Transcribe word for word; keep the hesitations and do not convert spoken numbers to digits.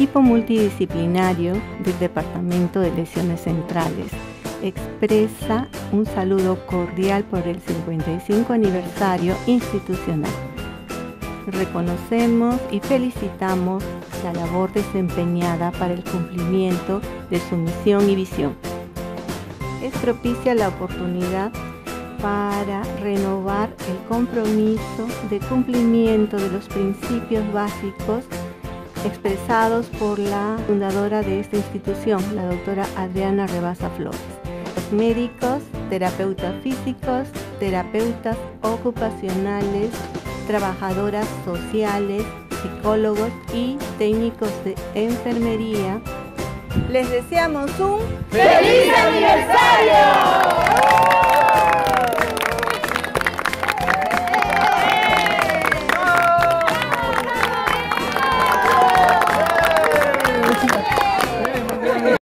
equipo multidisciplinario del Departamento de Lesiones Centrales expresa un saludo cordial por el cincuenta y cinco aniversario institucional. Reconocemos y felicitamos la labor desempeñada para el cumplimiento de su misión y visión. Es propicia la oportunidad para renovar el compromiso de cumplimiento de los principios básicos expresados por la fundadora de esta institución, la doctora Adriana Rebasa Flores. Los médicos, terapeutas físicos, terapeutas ocupacionales, trabajadoras sociales, psicólogos y técnicos de enfermería, les deseamos un ¡feliz